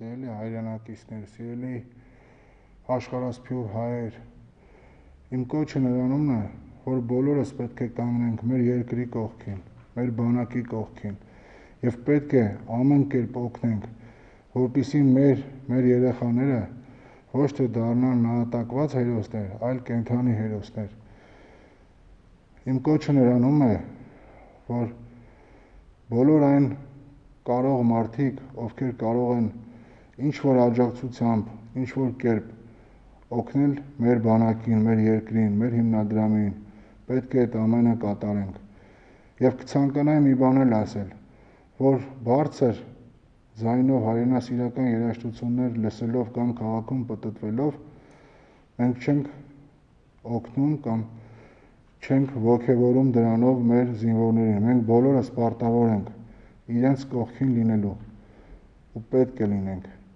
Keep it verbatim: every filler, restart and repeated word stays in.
Սիրելի հայրենակիցներ, սիրելի աշխարհասփյուռ հայեր, իմ կոչը նրանում է, որ բոլորս պետք է կանգնենք մեր երկրի կողքին, մեր բանակի կողքին եւ պետք է ամեն կերպ օգնենք, որպեսզի մեր մեր երեխաները ոչ թե դառնան նահատակված հերոսներ, այլ կենդանի հերոսներ։ Իմ կոչը նրանում է, որ բոլոր այն կարող մարդիկ, ովքեր կարող են ինչ-որ աջակցությամբ, ինչ-որ կերպ օգնել մեր բանակին, մեր երկրին, մեր հիմնադրամին, պետք է այդ ամենը կատարենք։ Եվ կցանկանայի մի բան էլ ասել, որ բարձր ձայնով հայրենասիրական երաժշտություններ լսելով կամ քաղաքում պտտվելով մենք չենք օգնում կամ չենք ոգևորում դրանով մեր զինվորներին, մենք բոլորս պարտավոր ենք իրենց կողքին լինելու ու պետք է լինենք։